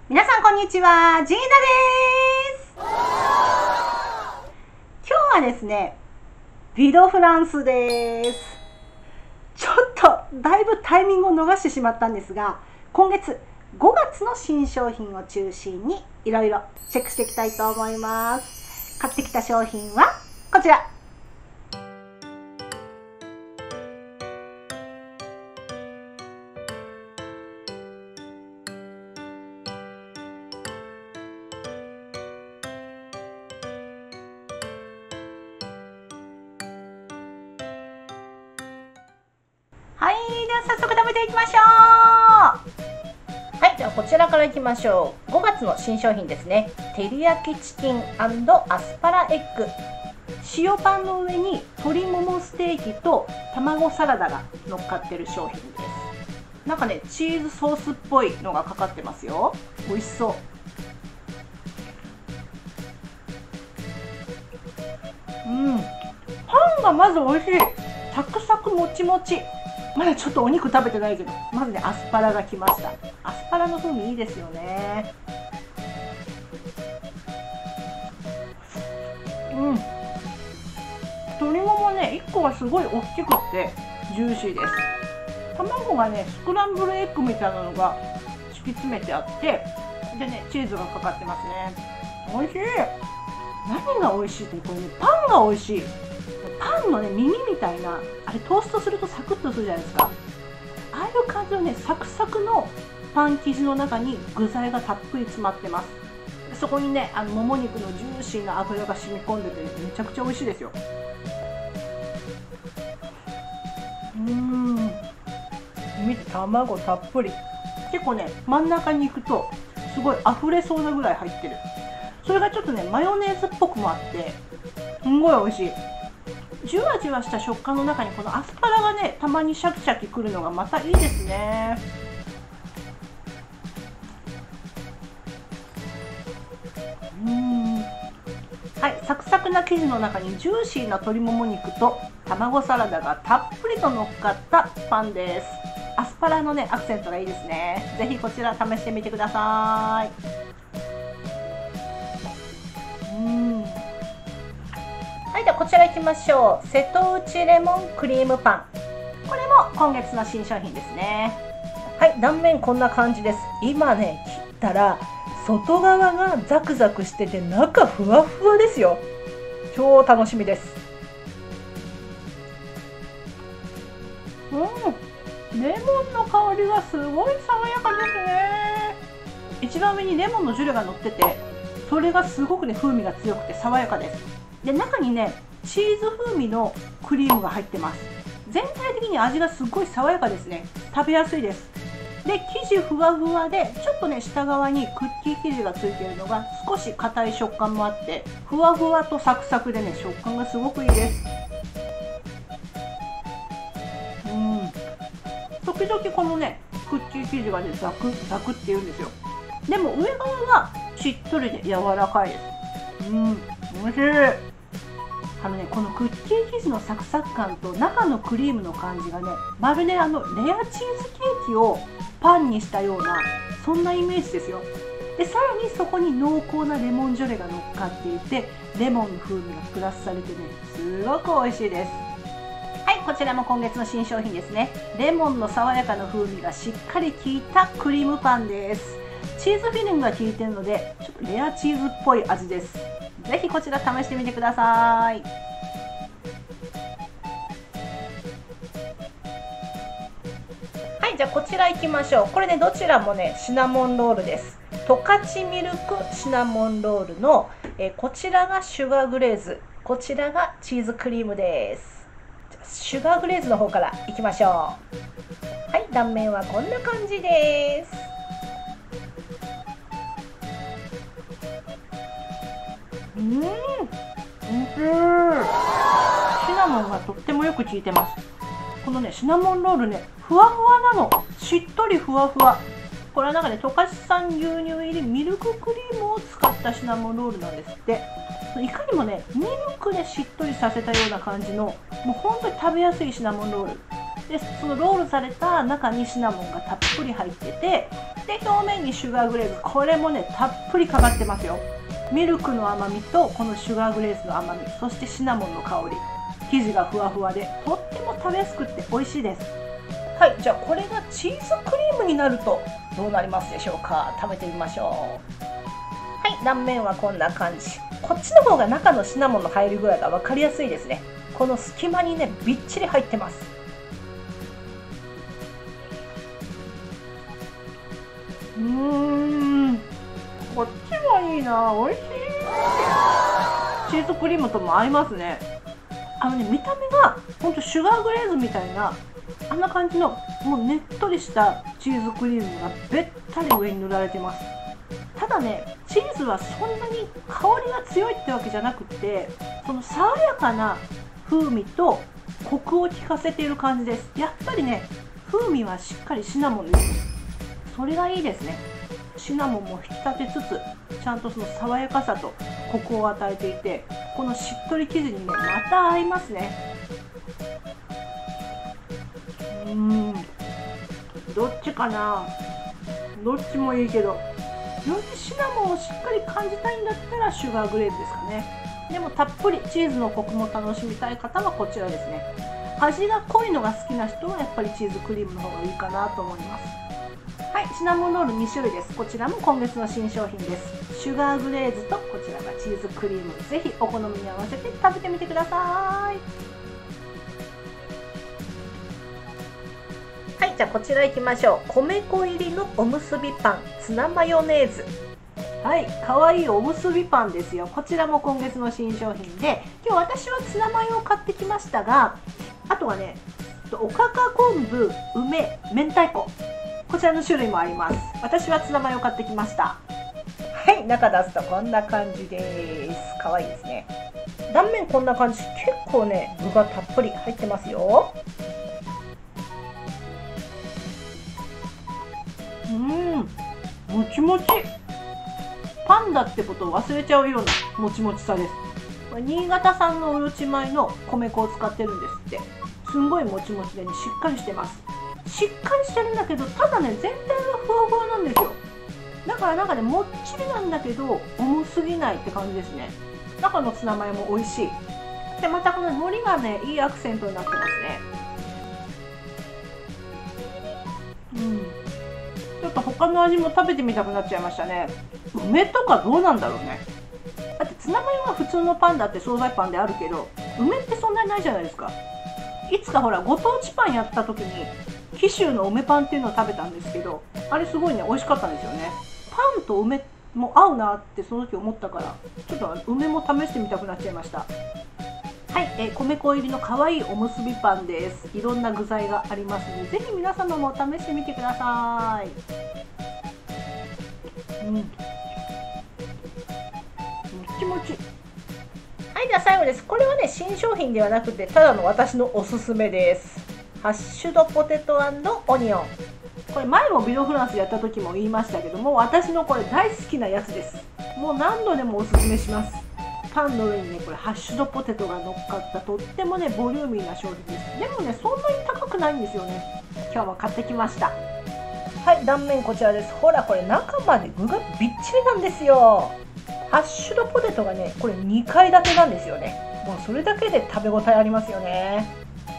皆さんこんにちは、ジーナです。今日はですね、ヴィドフランスです。ちょっとだいぶタイミングを逃してしまったんですが、今月5月の新商品を中心にいろいろチェックしていきたいと思います。買ってきた商品はこちら。はい、では早速食べていきましょう。はい、ではこちらからいきましょう。5月の新商品ですね。照り焼きチキン&アスパラエッグ。塩パンの上に鶏ももステーキと卵サラダが乗っかってる商品です。なんかね、チーズソースっぽいのがかかってますよ。美味しそう。パンがまず美味しい。サクサクもちもち。まだちょっとお肉食べてないけど、まずね、アスパラが来ました。アスパラの風味いいですよね。鶏ももね、1個がすごい大きくってジューシーです。卵がね、スクランブルエッグみたいなのが敷き詰めてあって、でね、チーズがかかってますね。美味しい。何が美味しいって、これね、パンが美味しい。パンのね、耳みたいな、あれトーストするとサクッとするじゃないですか。ああいう感じのね、サクサクのパン生地の中に具材がたっぷり詰まってます。そこにね、もも肉のジューシーな脂が染み込んでて、めちゃくちゃ美味しいですよ。見て、卵たっぷり。結構ね、真ん中に行くとすごい溢れそうなぐらい入ってる。それがちょっとね、マヨネーズっぽくもあってすんごい美味しい。じゅわじゅわした食感の中にこのアスパラがね、たまにシャキシャキくるのがまたいいですね。はい、サクサクな生地の中にジューシーな鶏もも肉と卵サラダがたっぷりと乗っかったパンです。アスパラのね、アクセントがいいですね。ぜひこちら試してみてください。はい、ではこちら行きましょう。瀬戸内レモンクリームパン。これも今月の新商品ですね。はい、断面こんな感じです。今ね、切ったら外側がザクザクしてて中ふわふわですよ。超楽しみです。レモンの香りがすごい爽やかですね。一番上にレモンのジュレが乗ってて、それがすごくね、風味が強くて爽やかです。で、中にね、チーズ風味のクリームが入ってます。全体的に味がすごい爽やかですね。食べやすいです。で、生地ふわふわで、ちょっとね、下側にクッキー生地がついているのが少し硬い食感もあって、ふわふわとサクサクでね、食感がすごくいいです。時々このね、クッキー生地がね、ザクザクっていうんですよ。でも上側はしっとりで柔らかいです。美味しい。このクッキー生地のサクサク感と中のクリームの感じがね、まるでレアチーズケーキをパンにしたような、そんなイメージですよ。で、さらにそこに濃厚なレモンジュレが乗っかっていて、レモンの風味がプラスされてね、すごく美味しいです。はい、こちらも今月の新商品ですね。レモンの爽やかな風味がしっかり効いたクリームパンです。チーズフィリングが効いているので、ちょっとレアチーズっぽい味です。ぜひこちら試してみてください。はい、じゃあこちら行きましょう。これね、どちらもね、シナモンロールです。十勝ミルクシナモンロールの、こちらがシュガーグレーズ、こちらがチーズクリームです。シュガーグレーズの方からいきましょう。はい、断面はこんな感じです。シナモンがとってもよく効いてます。このね、シナモンロールね、ふわふわなの。しっとりふわふわ。これはなんかね、十勝産牛乳入りミルククリームを使ったシナモンロールなんですって。いかにもね、ミルクでしっとりさせたような感じの、もう本当に食べやすいシナモンロール。 でそのロールされた中にシナモンがたっぷり入ってて、で表面にシュガーグレーズ、これもねたっぷりかかってますよ。ミルクの甘みとこのシュガーグレーズの甘み、そしてシナモンの香り、生地がふわふわでとっても食べやすくって美味しいです。はい、じゃあこれがチーズクリームになるとどうなりますでしょうか。食べてみましょう。はい、断面はこんな感じ。こっちの方が中のシナモンの入り具合が分かりやすいですね。この隙間にねびっちり入ってます。こっちはいいな、美味しい。チーズクリームとも合いますね。見た目がほんとシュガーグレーズみたいな、あんな感じのもうねっとりしたチーズクリームがべったり上に塗られてます。ただね、チーズはそんなに香りが強いってわけじゃなくて、その爽やかな風味とコクを効かせている感じです。やっぱりね、風味はしっかりシナモンです。それがいいですね。シナモンも引き立てつつ、ちゃんとその爽やかさとコクを与えていて、このしっとり生地にねまた合いますね。どっちかな。どっちもいいけど、よりシナモンをしっかり感じたいんだったらシュガーグレーズですかね。でもたっぷりチーズのコクも楽しみたい方はこちらですね。味が濃いのが好きな人はやっぱりチーズクリームの方がいいかなと思います。はい、シナモンロール2種類です。こちらも今月の新商品です。シュガーグレーズとこちらがチーズクリーム、ぜひお好みに合わせて食べてみてください。はい、じゃあこちら行きましょう。米粉入りのおむすびパン、ツナマヨネーズ。はい、かわいいおむすびパンですよ。こちらも今月の新商品で、今日私はツナマヨを買ってきましたが、あとはね、おかか昆布、梅、明太子、こちらの種類もあります。私はツナマヨを買ってきました。はい、中出すとこんな感じです。かわいいですね。断面こんな感じ。結構ね、具がたっぷり入ってますよ。もちもち。パンだってことを忘れちゃうようなもちもちさです。これ新潟産のうるち米の米粉を使ってるんですって。すんごいもちもちでね、しっかりしてます。しっかりしてるんだけど、ただね、全体がふわふわなんですよ。だからなんかね、もっちりなんだけど重すぎないって感じですね。中のツナマヨも美味しい。でまたこの海苔がね、いいアクセントになってますね。ちょっと他の味も食べてみたくなっちゃいましたね。梅とかどうなんだろうね。だってツナマヨは普通のパンだって惣菜パンであるけど、梅ってそんなにないじゃないですか。いつかほらご当地パンやった時に紀州の梅パンっていうのを食べたんですけど、あれすごいね美味しかったんですよね。パンと梅も合うなってその時思ったから、ちょっと梅も試してみたくなっちゃいました。はい、米粉入りの可愛いおむすびパンです。いろんな具材がありますので、ぜひ皆様も試してみてください。もちもち。はい、では最後です。これはね、新商品ではなくて、ただの私のおすすめです。ハッシュドポテト&オニオン。これ前もビロフランスやった時も言いましたけども、私のこれ大好きなやつです。もう何度でもおすすめします。パンの上にね、これハッシュドポテトが乗っかったとってもねボリューミーな商品です。でもね、そんなに高くないんですよね。今日は買ってきました。はい、断面こちらです。ほら、これ中まで具がびっちりなんですよ。ハッシュドポテトがね、これ2階建てなんですよね。もうそれだけで食べ応えありますよね。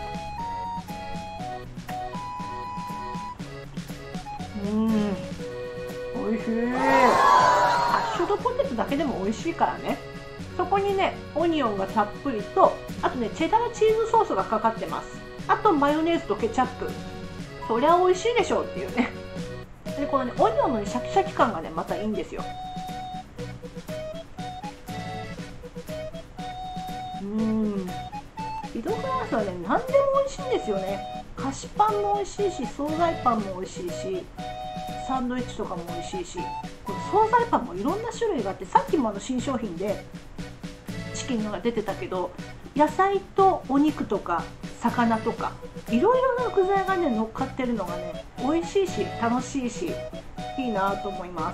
おいしい。ハッシュドポテトだけでも美味しいからね。そこにね、オニオンがたっぷりと、あとね、チェダーチーズソースがかかってます。あとマヨネーズとケチャップ。そりゃ美味しいでしょうっていうね。で、このね、オニオンの、ね、シャキシャキ感がね、またいいんですよ。ビドフランスはね、何でも美味しいんですよね。菓子パンも美味しいし、惣菜パンも美味しいし、サンドイッチとかも美味しいし、この惣菜パンもいろんな種類があって、さっきも新商品でチキンのが出てたけど、野菜とお肉とか魚とかいろいろな具材がね乗っかってるのがね、美味しいし楽しいしいいなと思います。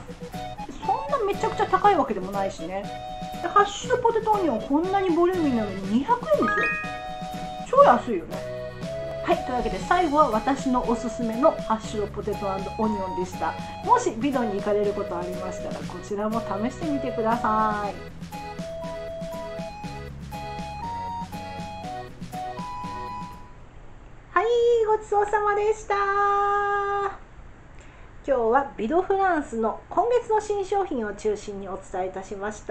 そんなめちゃくちゃ高いわけでもないしね。でハッシュドポテトオニオンこんなにボリューミーなのに200円ですよ。超安いよね。 はい、というわけで最後は私のおすすめのハッシュドポテトオニオンでした。もしビドに行かれることありましたらこちらも試してみてください。はい、ごちそうさまでした。今日はビドフランスの今月の新商品を中心にお伝えいたしました。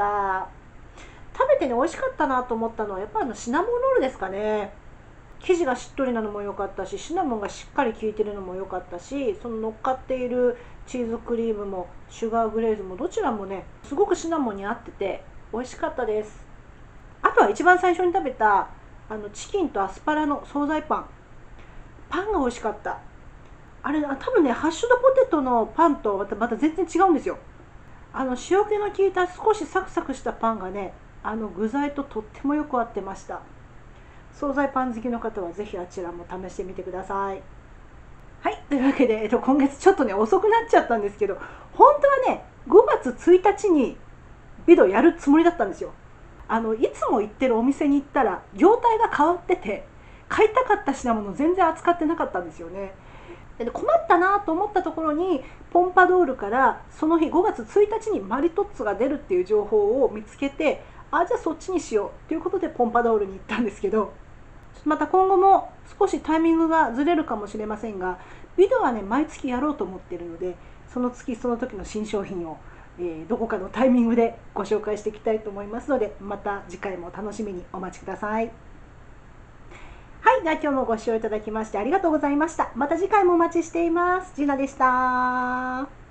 食べてね美味しかったなと思ったのはやっぱりシナモンロールですかね。生地がしっとりなのも良かったし、シナモンがしっかり効いてるのも良かったし、その乗っかっているチーズクリームもシュガーグレーズもどちらもねすごくシナモンに合ってて美味しかったです。あとは一番最初に食べたチキンとアスパラの惣菜パンが美味しかった。あれ多分ねハッシュドポテトのパンとまた全然違うんですよ。塩気の効いた少しサクサクしたパンがね具材ととってもよく合ってました。惣菜パン好きの方はぜひあちらも試してみてください。はい、というわけで、今月ちょっとね遅くなっちゃったんですけど、本当はね5月1日にビドやるつもりだったんですよ。いつも行ってるお店に行ったら業態が変わってて買いたかった品物全然扱ってなかったんですよね。で困ったなと思ったところにポンパドールからその日5月1日にマリトッツォが出るっていう情報を見つけて、じゃあそっちにしようということでポンパドールに行ったんですけど、また今後も少しタイミングがずれるかもしれませんが、ビドはね毎月やろうと思っているので、その月その時の新商品を、どこかのタイミングでご紹介していきたいと思いますので、また次回も楽しみにお待ちください。はい、では今日もご視聴いただきましてありがとうございました。また次回もお待ちしています。ジナでした。